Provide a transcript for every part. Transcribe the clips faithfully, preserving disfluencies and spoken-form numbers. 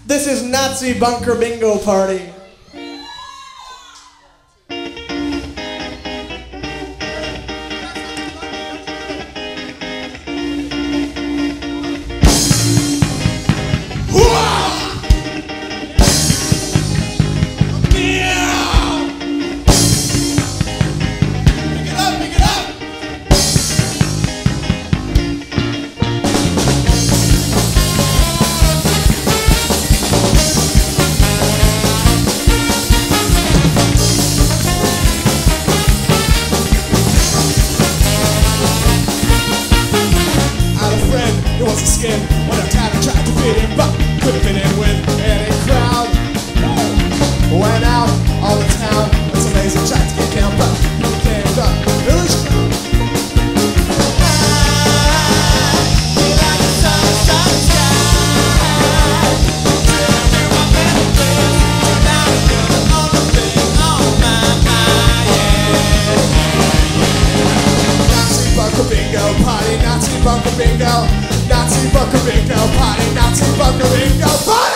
This is Nazi Bunker Bingo Party. When I tried to try to fit in, but couldn't fit in with any crowd. Went out all the town, it's amazing, tried to get down, but became the village crowd. Nazi bunker bingo party, Nazi bunker bingo. Nazi bunker bingo party, Nazi bunker bingo party!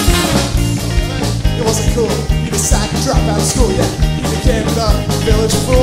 It wasn't cool, he decided to drop out of school, yeah. He became the village fool.